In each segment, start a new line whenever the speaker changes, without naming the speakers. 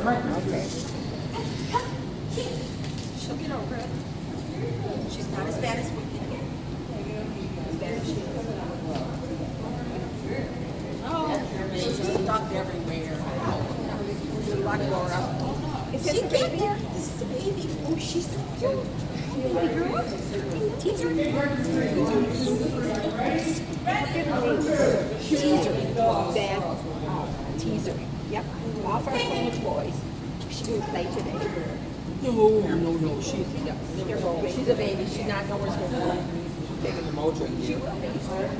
Okay. She'll get over it. She's not as bad as we can get. As bad as she is. Oh, she's stuck everywhere. You like Laura? Is this a baby? This is a baby. Oh, she's so cute. Baby girl? Teaser. Teaser. Bad. Teaser. Yep. Off our phone with boys. She didn't play today. No. She's a baby. She's not nowhere to go.
Taking the mojo.
She will be.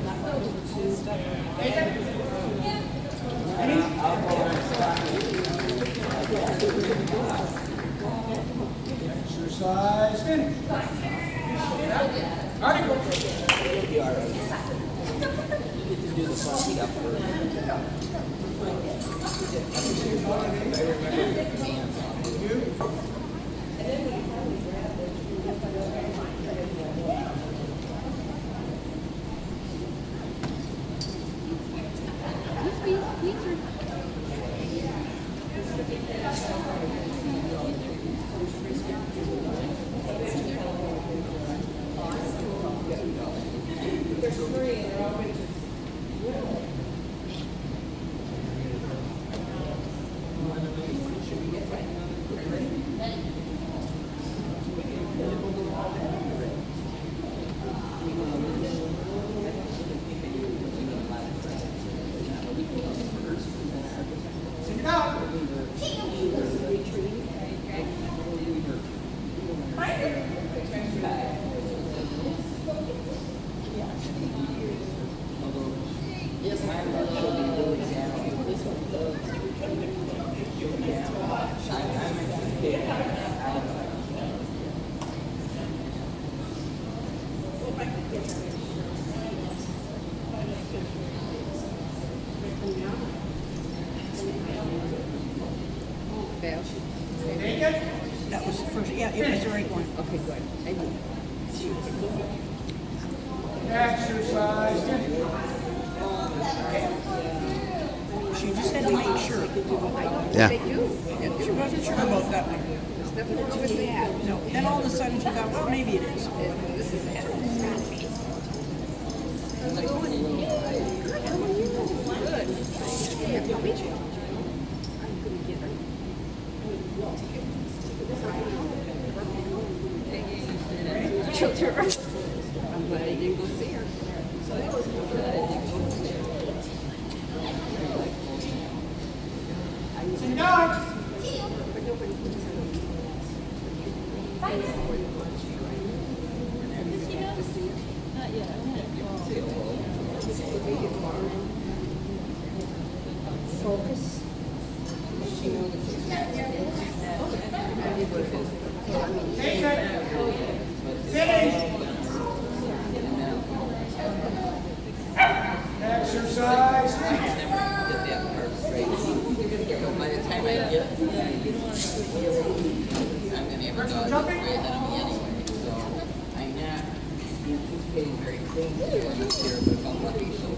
Exercise finish. All right, go.
You'll be all right. You get to do the front seat up first. I remember the hands on.
That was the first, yeah, it was the right one. Okay, good. I knew.
Exercise finish.
She just had to make sure.
Yeah.
They do. She wasn't sure about that one. There's nothing wrong with that. No. Then all of a sudden she thought, well, maybe it is. This is it. I'm glad I didn't go see her.
Sit down.
Focus.
Take it. Finish. Exercise finish.
Get that part straight. By the time I get, I'm going to have a dog way ahead of me anyway. So I'm not anticipating very clean this year, but if I'm lucky, she'll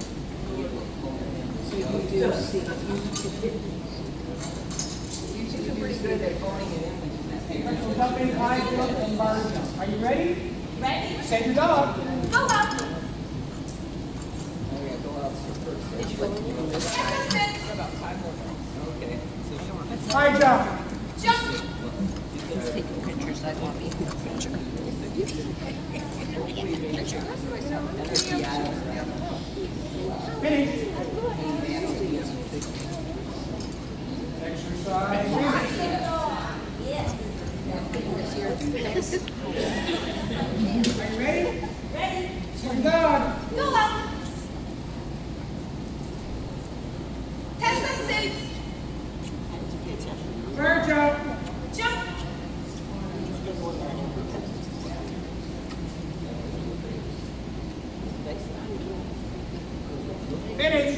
usually pretty good at phoning it in.
Jump in high, jump and bar jump. Are you ready?
Ready?
Set your dog.
Go up.
Okay.
High jump.
Jump.
He's taking pictures. I want me to take a picture.
Finish. Exercise finish. Are you ready?
Ready?
Sit down.
Go up. Test the seats.
Bar jump.
Jump.
Finish.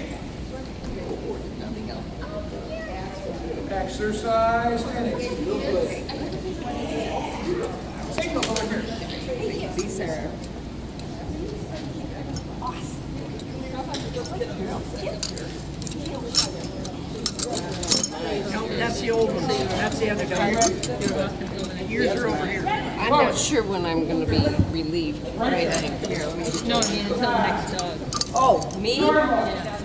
Exercise finish. Single over here.
These are awesome. That's the old one. That's the other guy. Yours are over here.
I'm not sure when I'm going to be relieved. Right, I don't care. Let me just-
No, I mean until the next dog.
Oh, me?
Yeah.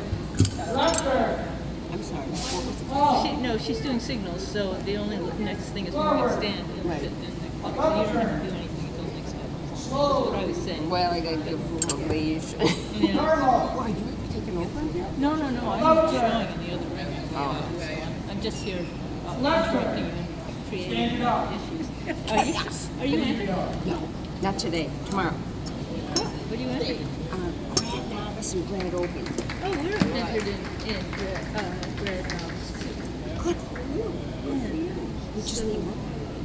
I'm sorry.
She's doing signals, so the only next thing is when we can stand. And
Right.
sit in the clock. So you don't have to do anything until the next dog. That's what I was saying.
Well, I got to give her a leash.
Yeah.
Why, you taking over here?
No, I'm just going in the other room. I'm just here interrupting and creating issues. Are you entering?
No, not today. Tomorrow.
What are you entering?
Grant Novice and Grant Open.
Oh, we're entered in Red House.
Good. We just need one.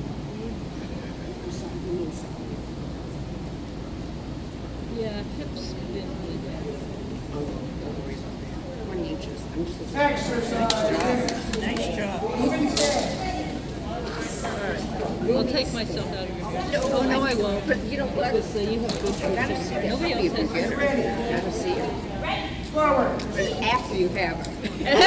Yeah, hips have been really bad.
20 inches. I'm just looking.
Exercise.
Nice job.
I'll take myself out of your dress. Oh, no, I won't.
But you know what?
Because you have good shoes. Nobody else has good
Gotta see her.
Forward.
After you have her.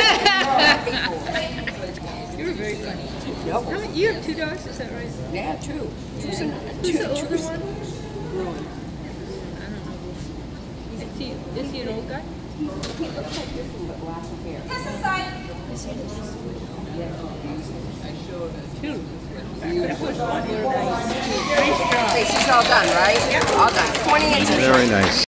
You were very funny.
Nope.
You have 2 dogs, is that right?
Yeah, two.
Who's the older one?
Growing.
I don't know. Is he an old guy?
He looks like this one, but lots of hair.
Tessa side.
Two.
Okay, she's all done, right? All done. 20 inches.
Very nice.